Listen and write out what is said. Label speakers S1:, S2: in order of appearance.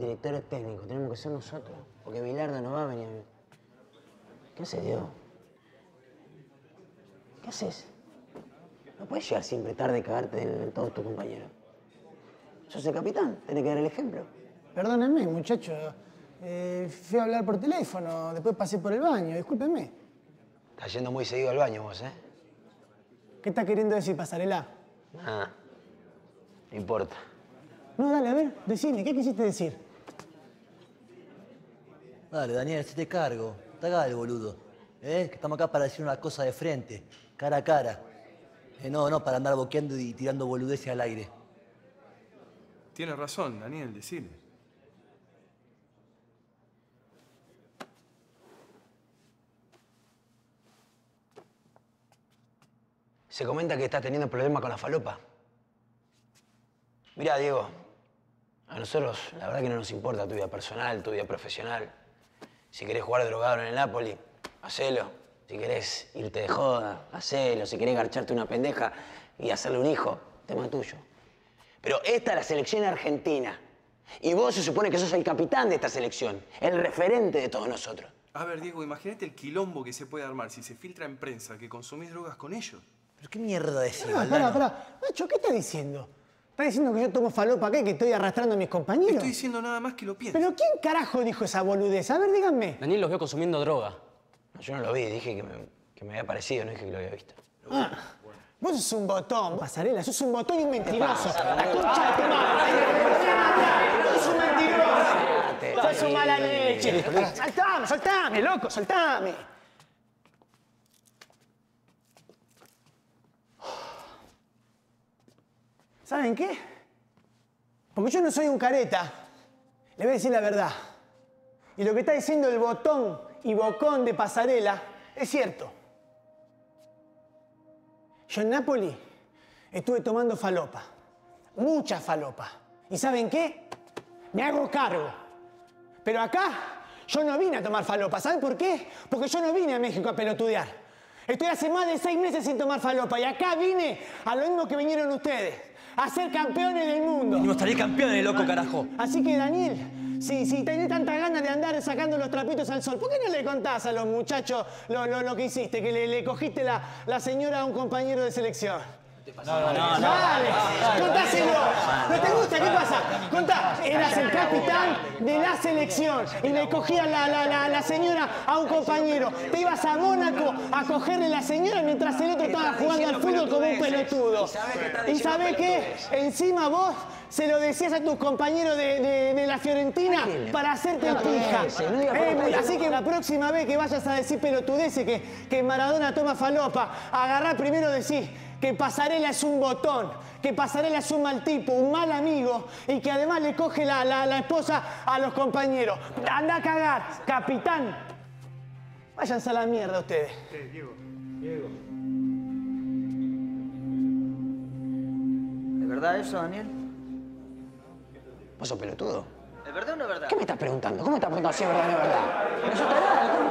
S1: directores técnicos, tenemos que ser nosotros. Porque Bilardo no va a venir. ¿Qué haces, Diego? ¿Qué haces? No puedes llegar siempre tarde y cagarte en todos tus compañeros. Sos el capitán, tenés que dar el ejemplo.
S2: Perdónenme, muchacho. Fui a hablar por teléfono, después pasé por el baño, discúlpenme.
S1: Estás yendo muy seguido al baño vos, ¿eh?
S2: ¿Qué estás queriendo decir, Pasarela?
S1: Ah, no importa.
S2: No, dale, a ver, decime, ¿qué quisiste decir?
S3: Dale, Daniel, hacete cargo. Te hagas el boludo. Que estamos acá para decir una cosa de frente, cara a cara. No para andar boqueando y tirando boludeces al aire.
S4: Tienes razón, Daniel, decile.
S1: Se comenta que estás teniendo problemas con la falopa. Mirá, Diego, a nosotros la verdad que no nos importa tu vida personal, tu vida profesional. Si querés jugar drogado en el Napoli, hacelo. Si querés irte de joda, hacelo. Si querés garcharte una pendeja y hacerle un hijo, tema tuyo. Pero esta es la selección argentina. Y vos se supone que sos el capitán de esta selección, el referente de todos nosotros.
S4: A ver, Diego, imagínate el quilombo que se puede armar si se filtra en prensa que consumís drogas con ellos.
S3: ¿Pero qué mierda decís,
S2: Pará. Nacho, ¿qué estás diciendo? ¿Estás diciendo que yo tomo falopa acá y que estoy arrastrando a mis compañeros?
S4: Estoy diciendo nada más que lo pienso.
S2: ¿Pero quién carajo dijo esa boludez? A ver, díganme.
S5: Daniel los veo consumiendo droga.
S1: No, yo no lo vi, dije que me había parecido, no dije que lo había visto.
S2: Vos sos un botón, Pasarela, sos un botón y un mentiroso. La concha de tu madre. ¡Sos un mentiroso! ¡Sos un mala leche! ¡Soltame, loco, soltame! ¿Saben qué? Porque yo no soy un careta, le voy a decir la verdad. Y lo que está diciendo el botón y bocón de Pasarela es cierto. Yo en Nápoli estuve tomando falopa, mucha falopa. ¿Y saben qué? Me hago cargo. Pero acá yo no vine a tomar falopa. ¿Saben por qué? Porque yo no vine a México a pelotudear. Estoy hace más de 6 meses sin tomar falopa y acá vine a lo mismo que vinieron ustedes, a ser campeones del mundo.
S3: Venimos a salir campeones, loco, carajo.
S2: Así que, Daniel, si tenés tanta ganas de andar sacando los trapitos al sol, ¿por qué no le contás a los muchachos lo que hiciste? Que le cogiste la señora a un compañero de selección.
S3: No.
S2: Dale, contáselo. ¿No te gusta? ¿Qué pasa? Contá, eras el capitán de la selección y le cogías la señora a un compañero. Te ibas a Mónaco a cogerle la señora mientras el otro estaba jugando al fútbol como un pelotudo. ¿Y sabés qué? Encima vos se lo decías a tus compañeros de la Fiorentina para hacerte pija. Así que la próxima vez que vayas a decir pelotudeces que Maradona toma falopa, agarrá primero decís que Pasarela es un botón, que Pasarela es un mal tipo, un mal amigo y que además le coge la esposa a los compañeros. Anda a cagar, capitán. Váyanse a la mierda ustedes.
S4: Diego.
S6: ¿Es verdad eso, Daniel?
S1: ¿Vos sos pelotudo?
S6: ¿Es verdad o no es verdad?
S1: ¿Qué me estás preguntando? ¿Cómo me estás preguntando si es verdad o no es verdad?